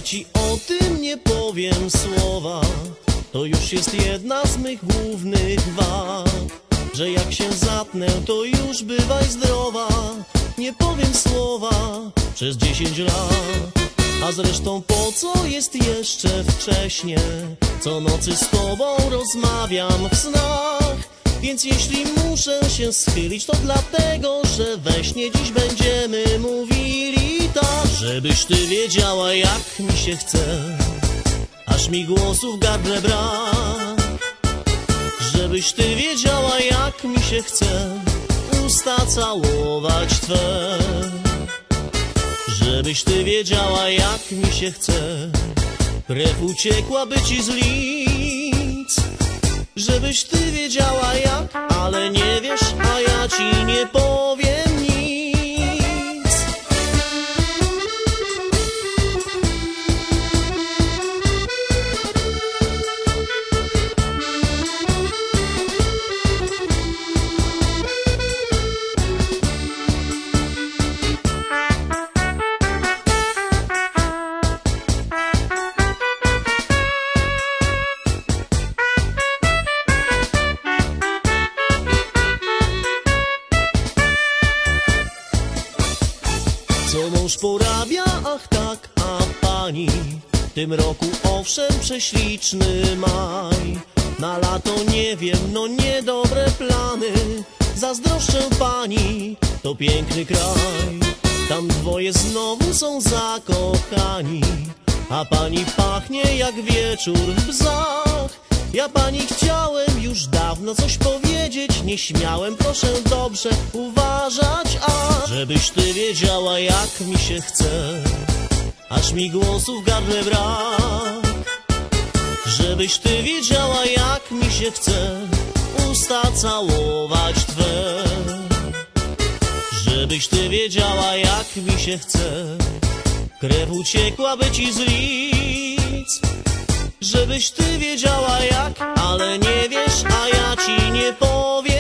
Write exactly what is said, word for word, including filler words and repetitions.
ja ci o tym nie powiem słowa, to już jest jedna z mych głównych wad, że jak się zatnę, to już bywaj zdrowa. Nie powiem słowa przez dziesięć lat, a zresztą po co jest jeszcze wcześnie? Co nocy z tobą rozmawiam w snach, więc jeśli muszę się schylić, to dlatego, że we śnie dziś będziemy mówili tak. Żebyś ty wiedziała, jak mi się chce, aż mi głosu w gardle brak. Żebyś ty wiedziała, jak mi się chce usta całować twe. Żebyś ty wiedziała, jak mi się chce krew uciekłaby ci z lic. Żebyś ty wiedziała jak, ale nie wiesz, a ja ci nie powiem nic. Co mąż porabia, ach tak, a pani w tym roku owszem prześliczny maj. Na lato nie wiem, no niedobre plany, zazdroszczę pani, to piękny kraj. Tam dwoje znowu są zakochani, a pani pachnie jak wieczór w bzach. Ja pani chciałem już dawno coś powiedzieć, nie śmiałem, proszę dobrze uważać, a żebyś ty wiedziała, jak mi się chce, aż mi głosu w gardle brak. Żebyś ty wiedziała, jak mi się chce usta całować twe. Żebyś ty wiedziała, jak mi się chce krew uciekłaby ci z lic. Żebyś ty wiedziała jak, ale nie wiesz, a ja ci nie powiem.